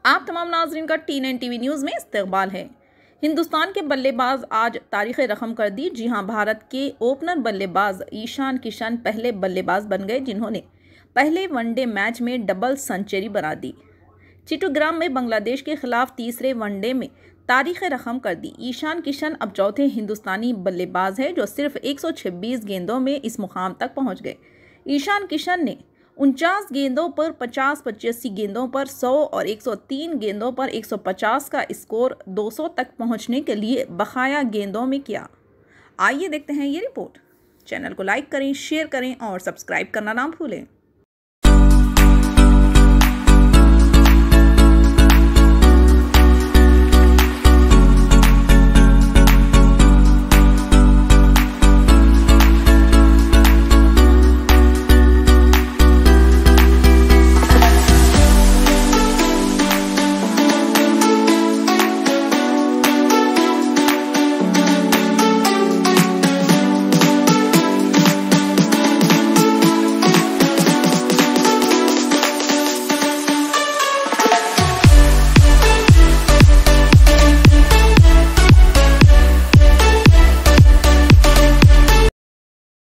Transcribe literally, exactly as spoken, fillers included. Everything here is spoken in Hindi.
आप तमाम नाजरीन का टी नाइन टीवी न्यूज़ में इस्तकबाल है। हिंदुस्तान के बल्लेबाज आज तारीख रकम कर दी। जी हां, भारत के ओपनर बल्लेबाज ईशान किशन पहले बल्लेबाज बन गए जिन्होंने पहले वनडे मैच में डबल सेंचुरी बना दी। चिट्टग्राम में बांग्लादेश के खिलाफ तीसरे वनडे में तारीख रकम कर दी। ईशान किशन अब चौथे हिंदुस्तानी बल्लेबाज हैं जो सिर्फ एक सौ छब्बीस गेंदों में इस मुकाम तक पहुंच गए। ईशान किशन ने उनचास गेंदों पर पचास, पचासी गेंदों पर सौ और एक सौ तीन गेंदों पर एक सौ पचास का स्कोर दो सौ तक पहुंचने के लिए बकाया गेंदों में किया। आइए देखते हैं ये रिपोर्ट। चैनल को लाइक करें, शेयर करें और सब्सक्राइब करना ना भूलें।